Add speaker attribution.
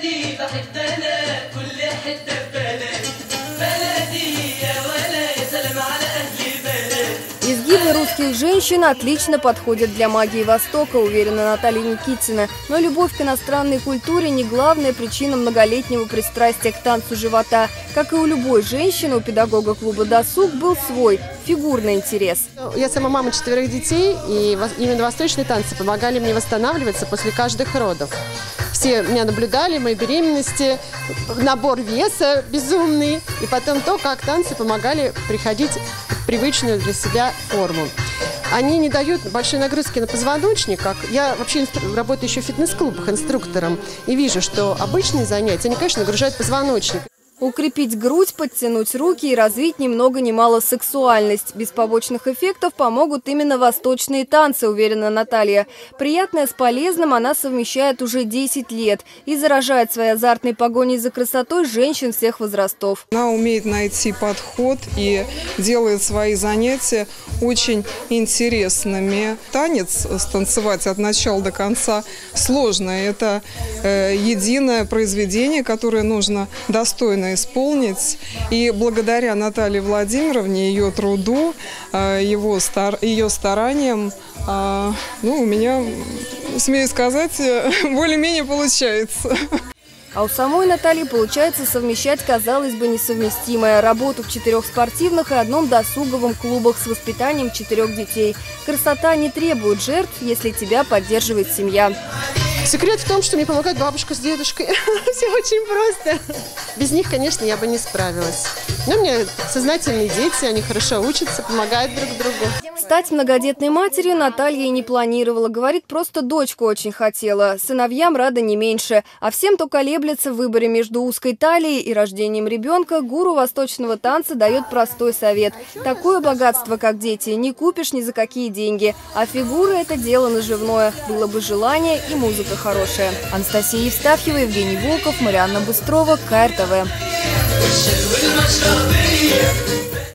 Speaker 1: Изгибы русских женщин отлично подходят для магии Востока, уверена Наталья Никитина. Но любовь к иностранной культуре не главная причина многолетнего пристрастия к танцу живота. Как и у любой женщины, у педагога клуба «Досуг» был свой фигурный интерес.
Speaker 2: Я сама мама 4 детей, и именно восточные танцы помогали мне восстанавливаться после каждых родов. Все меня наблюдали, мои беременности, набор веса безумный, и потом то, как танцы помогали приходить в привычную для себя форму. Они не дают большой нагрузки на позвоночник. Я вообще работаю еще в фитнес-клубах инструктором и вижу, что обычные занятия, они, конечно, нагружают позвоночник.
Speaker 1: Укрепить грудь, подтянуть руки и развить ни много ни мало сексуальность. Без побочных эффектов помогут именно восточные танцы, уверена Наталья. Приятное с полезным она совмещает уже 10 лет и заражает своей азартной погоней за красотой женщин всех возрастов.
Speaker 3: Она умеет найти подход и делает свои занятия очень интересными. Танец станцевать от начала до конца сложно. Это единое произведение, которое нужно достойно исполнить. И благодаря Наталье Владимировне, ее труду, ее стараниям, у меня, смею сказать, более-менее получается.
Speaker 1: А у самой Натальи получается совмещать, казалось бы, несовместимое. Работу в 4 спортивных и 1 досуговом клубах с воспитанием 4 детей. Красота не требует жертв, если тебя поддерживает семья.
Speaker 2: Секрет в том, что мне помогает бабушка с дедушкой. Все очень просто. Без них, конечно, я бы не справилась. Но у меня сознательные дети, они хорошо учатся, помогают друг другу.
Speaker 1: Стать многодетной матерью Наталья и не планировала. Говорит, просто дочку очень хотела. Сыновьям рада не меньше. А всем, кто колеблется в выборе между узкой талией и рождением ребенка, гуру восточного танца дает простой совет. Такое богатство, как дети, не купишь ни за какие деньги. А фигура – это дело наживное. Было бы желание и музыка хорошая. Анастасия Евстафьева, Евгений Волков, Марианна Быстрова, КРТВ.